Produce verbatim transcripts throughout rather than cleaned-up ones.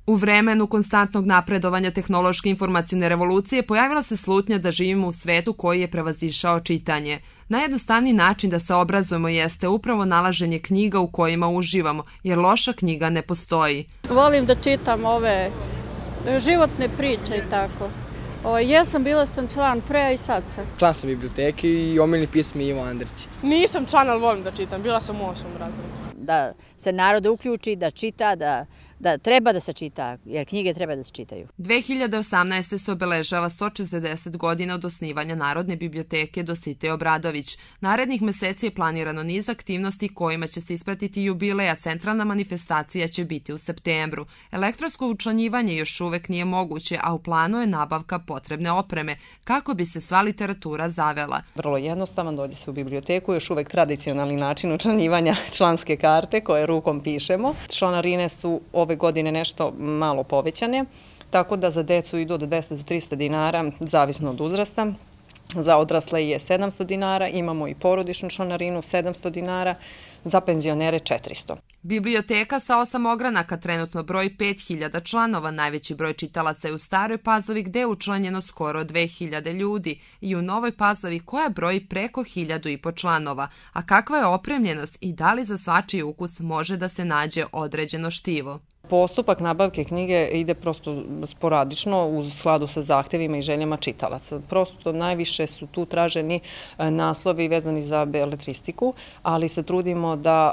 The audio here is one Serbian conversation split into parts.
U vremenu konstantnog napredovanja tehnološke informacione revolucije pojavila se slutnja da živimo u svetu koji je prevazišao čitanje. Najjednostavniji način da se obrazujemo jeste upravo nalaženje knjiga u kojima uživamo, jer loša knjiga ne postoji. Volim da čitam ove životne priče i tako. O, jesam, bila sam član pre, a i sad sam. Član sam biblioteke i omiljeni pismi Ivo Andrić. Nisam član, ali volim da čitam. Bila sam u osmom razredu. Da se narod uključi, da čita, da... da treba da se čita, jer knjige treba da se čitaju. dve hiljade osamnaeste. se obeležava sto četrdeset godina od osnivanja Narodne biblioteke Dositej Obradović. Narednih meseci je planirano niz aktivnosti kojima će se ispratiti jubilej, a centralna manifestacija će biti u septembru. Elektronsko učlanjivanje još uvek nije moguće, a u planu je nabavka potrebne opreme kako bi se sva literatura zavela. Vrlo jednostavan, dođe se u biblioteku, još uvek tradicionalni način učlanjivanja članske karte koje rukom pišemo. Članarine su ove godine nešto malo povećane, tako da za decu idu od dvesta do trista dinara, zavisno od uzrasta. Za odrasle je sedamsto dinara, imamo i porodičnu članarinu sedamsto dinara, za penzionere četiristo. Biblioteka sa osam ogranaka trenutno broji pet hiljada članova, najveći broj čitalaca je u Staroj Pazovi gde je učlanjeno skoro dve hiljade ljudi i u Novoj Pazovi koja broji preko hiljadu i po članova. A kakva je opremljenost i da li za svačiji ukus može da se nađe određeno štivo? Postupak nabavke knjige ide prosto sporadično u skladu sa zahtevima i željama čitalaca. Prosto najviše su tu traženi naslovi vezani za beletristiku, ali se trudimo da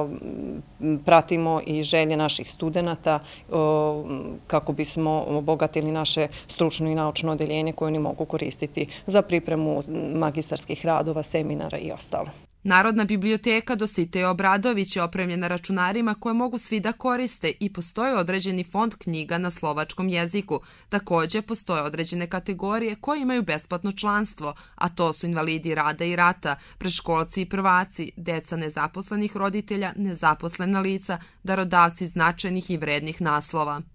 pratimo i želje naših studenata kako bismo obogatili naše stručno i naučno odeljenje koje oni mogu koristiti za pripremu magistarskih radova, seminara i ostalo. Narodna biblioteka Dositej Obradović je opremljena računarima koje mogu svi da koriste i postoji određeni fond knjiga na slovačkom jeziku. Također postoje određene kategorije koje imaju besplatno članstvo, a to su invalidi rada i rata, predškolci i prvaci, deca nezaposlenih roditelja, nezaposlena lica, darodavci značajnih i vrednih naslova.